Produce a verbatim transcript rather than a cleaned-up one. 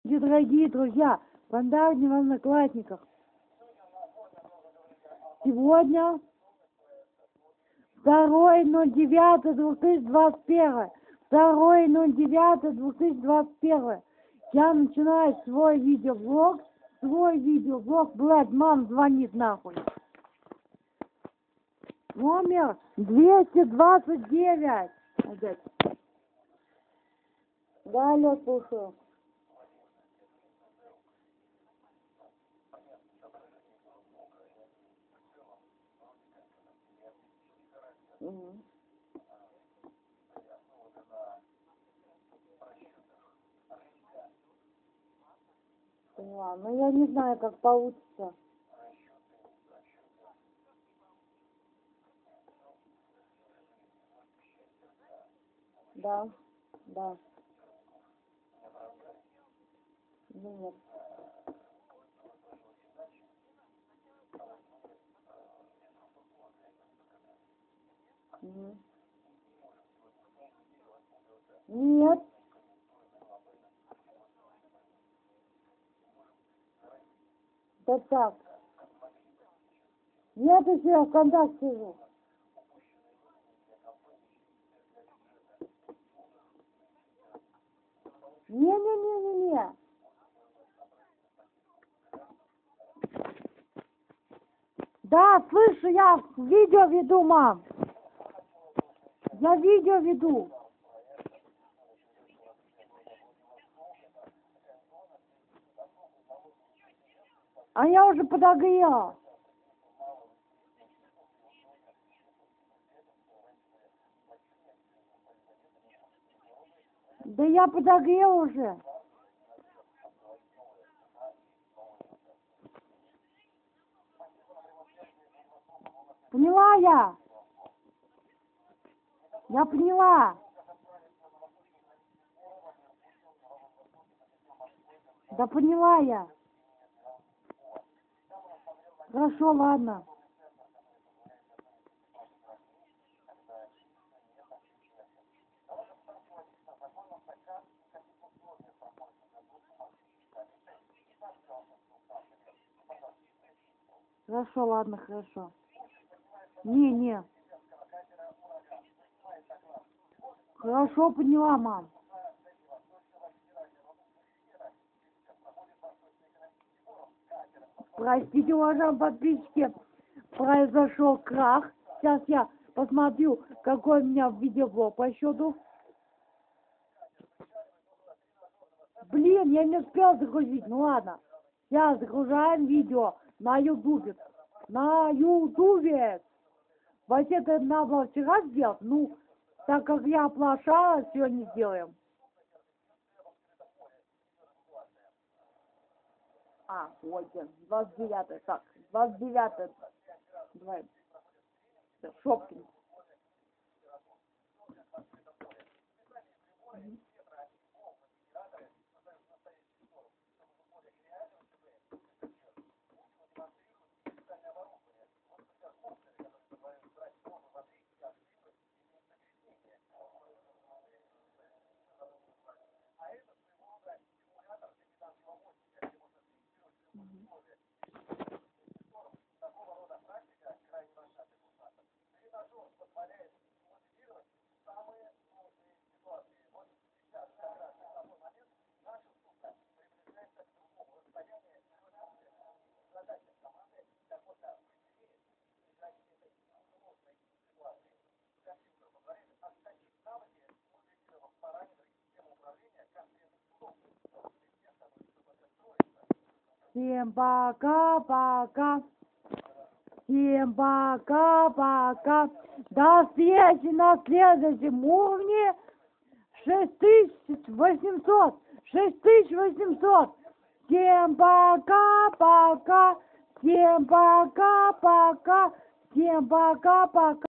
Дорогие друзья, фонтане в Одноклассниках. Сегодня второе ноль девятое две тысячи двадцать первое. второе ноль девятое две тысячи двадцать первое. Я начинаю свой видеоблог. Свой видеоблог. Блядь, мам звонит нахуй. Номер двести двадцать девять. Опять. Да, алло, слушаю. Угу. Поняла. Ну я не знаю, как получится. Да, да. Нет. Угу. Нет. Да так. Нет, если я в контакте сижу. Не-не-не-не-не. Да, слышу, я видео веду, мам. Я видео веду. А я уже подогрела. Да я подогрела уже. Поняла я. Я поняла. Да поняла я. Хорошо, ладно. Хорошо, ладно, хорошо. Не, не. Хорошо, поняла, мам. Простите, уважаемые подписчики, произошел крах. Сейчас я посмотрю, какой у меня видеоблог по счету. Блин, я не успел загрузить. Ну ладно. Сейчас загружаем видео на ютубе. На ютубе. Вообще-то надо было вчера сделать. Ну, так как я оплошала, сегодня сделаем. А, вот, двадцать девятое, так, двадцать девятое, давай, Шопкин. Всем пока-пока. Всем пока-пока. До встречи на следующем уровне. шесть тысяч восемьсот. шесть тысяч восемьсот. Всем пока-пока. Всем пока-пока. Всем пока-пока.